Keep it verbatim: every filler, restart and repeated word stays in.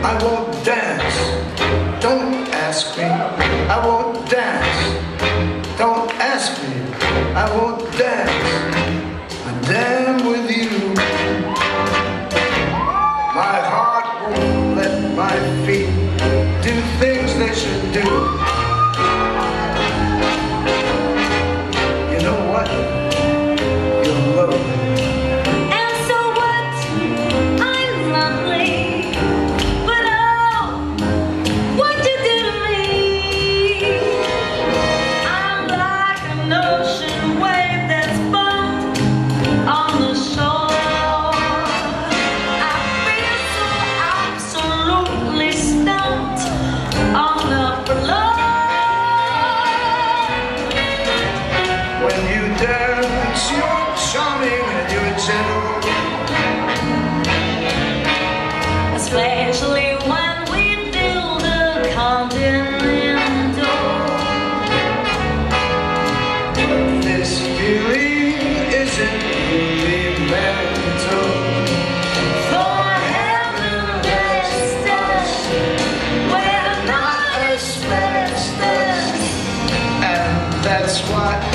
I won't dance. Don't ask me. I won't dance. Don't ask me. I won't dance. I'm damn with you. My heart won't let my feet do things they should do. You know what? You're lovely. And so what? I'm lovely. But oh, what you do to me? I'm like an ocean wave that's bumped on the shore. I feel so absolutely stumped on the floor. When you dance, you're charming and you're gentle. Especially when we do the continental. But this feeling isn't really mental. For heaven blessed us, we're not asbestos. And that's why